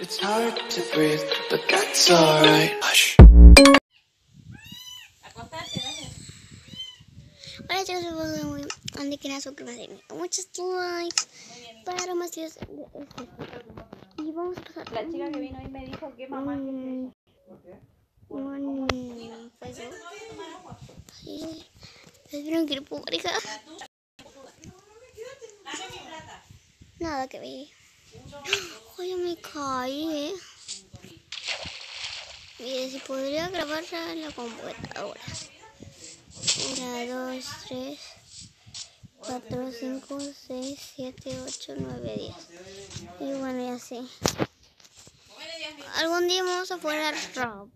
It's hard to breathe, but that's alright. Hush. Hola chicos, soy muy antes que nada suscríbanse, muchos likes para más videos de este. Y vamos a pasar. La chica que vino y me dijo que mamá que pues sí, espero que no puedo manejar. Nada que ver. Oye, me caí, Mire, si podría grabar en la computadora. 1, 2, 3, 4, 5, 6, 7, 8, 9, 10. Y bueno, y así. Algún día vamos a jugar al Roblox.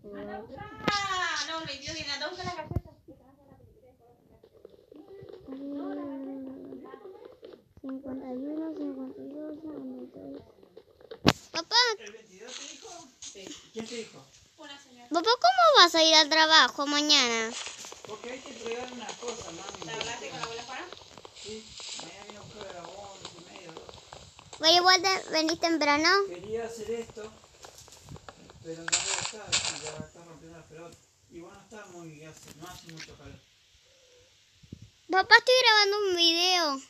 51, 52, 53. Papá. ¿Quién te dijo? Papá, ¿cómo vas a ir al trabajo mañana? Porque hay que entregar unas cosas, mami. ¿Te hablaste con la abuela Juana? Sí, mañana viene a buscar a las 11:30, 12. Voy igual de venir temprano. Quería hacer esto, pero no voy a estar, ya está rompiendo las pelotas. Y bueno, está muy, no hace mucho calor. Papá, estoy grabando un video.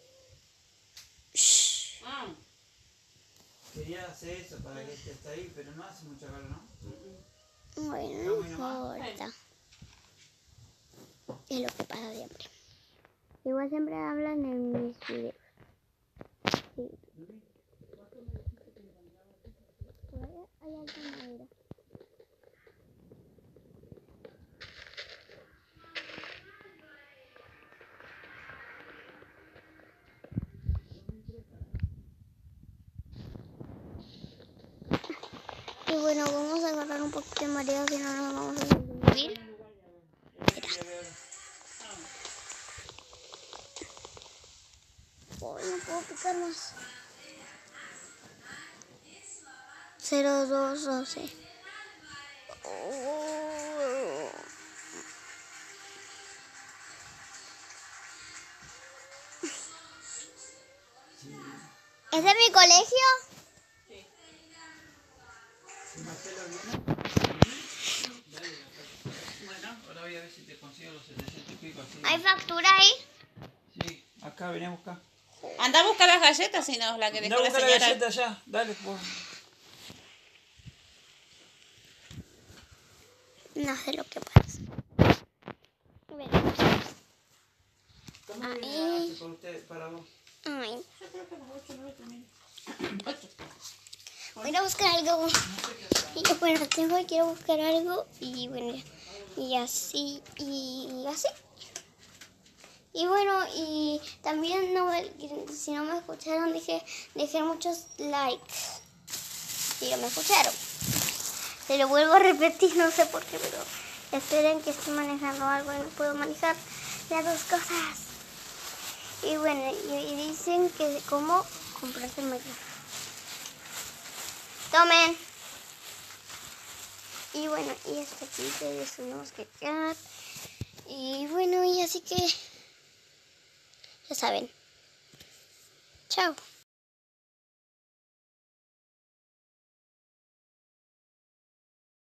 Quería hacer eso para que estés ahí, pero no hace mucho calor, ¿no? Bueno, no importa. Es lo que pasa siempre. Igual siempre hablan en mis videos. Sí. Por allá hay alta madera. Y bueno, vamos a agarrar un poquito de marea, si no nos vamos a subir. Hoy no puedo picar más. 0212. ¿Ese es mi colegio? Si Marcelo viene, dale. Bueno, ahora voy a ver si te consigo los 700 y pico así. ¿Hay factura ahí? Sí, acá, vení a buscar. Anda a buscar las galletas, si no, la que dejó No, la busca la señora. galleta allá, dale, por. No sé lo que pasa. Veremos. ¿Cómo viene para usted, para vos? Ay. Voy a ir a buscar algo. Y bueno, quiero buscar algo. Y bueno, y así, y así. Y bueno, y también si no me escucharon, dejé muchos likes. Si no me escucharon. Se lo vuelvo a repetir, no sé por qué, pero esperen que estoy manejando algo y no puedo manejar las dos cosas. Y bueno, y dicen que cómo comprarse el micrófono. Tomen. Y bueno, y hasta aquí les tenemos que quedar. Y bueno, y así que ya saben. Chao.